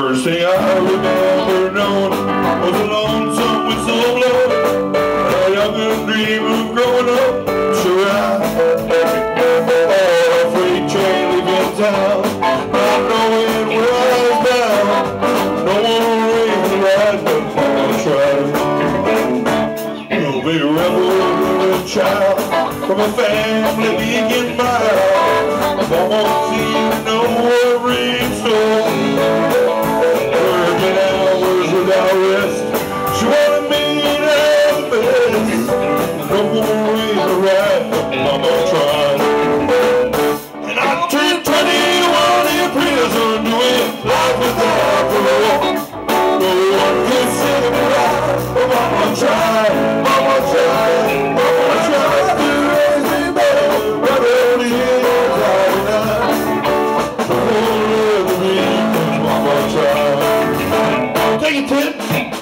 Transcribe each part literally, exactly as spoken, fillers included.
First thing I remember knowing was a lonesome whistle blowing, a young dream of growing up. Sure, I oh, a freight train leaving town, not knowing where I was bound. No one raised the ride, but Mama tried. No big rebel child from a family beacon mild. Mama seemed no worry so. She wanted me to have the best. No more way to ride, but Mama tried. And I turned twenty-one in prison, doing life without parole. No one could save me right, but Mama tried, Mama tried, Mama tried to raise me better, but only in ninety-nine. No one loved me, but Mama tried. Take it, Tim.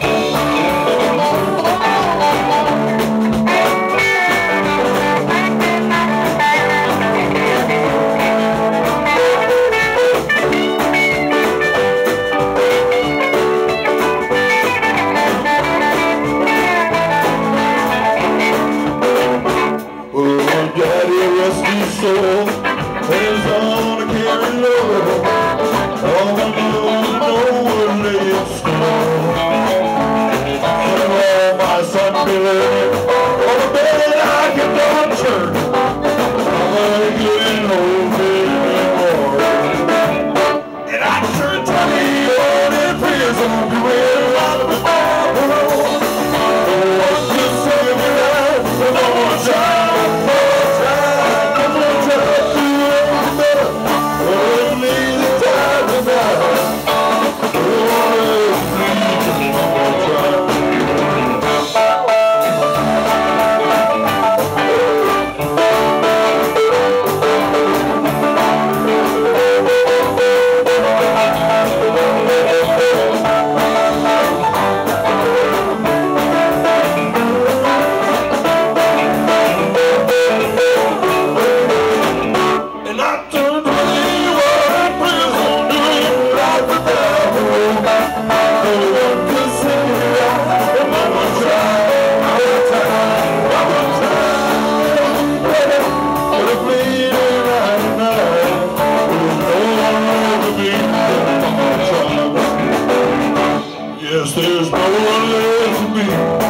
Daddy rest his soul, hands on a carry load. All I know, no one lay in stone. And all my son believed on the bed I kept on turning. I'm a good old baby anymore. And I turned twenty-one in prison, doing life without parole. No one could save me now, but no one tried. Yes, there's no one left for me.